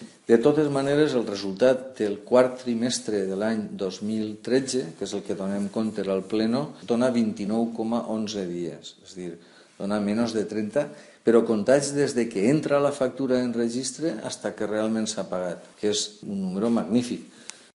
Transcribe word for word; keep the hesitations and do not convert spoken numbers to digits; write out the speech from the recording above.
De totes maneres, el resultat del quart trimestre de l'any dos mil tretze, que és el que donem compte al Pleno, dona vint-i-nou coma onze dies, és a dir, dona menys de trenta, però comptats des de que entra la factura en registre fins que realment s'ha pagat, que és un número magnífic.